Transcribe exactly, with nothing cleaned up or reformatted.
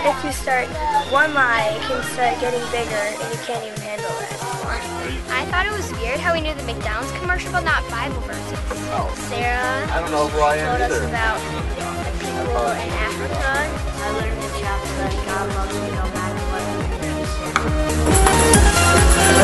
that if you start one lie, it can start getting bigger and you can't even handle it. I thought it was weird how we knew the McDonald's commercial but not Bible verses. Oh. Sarah I don't know who I am told us either. about the people in Africa. I learned in chapter that God loves you no matter what.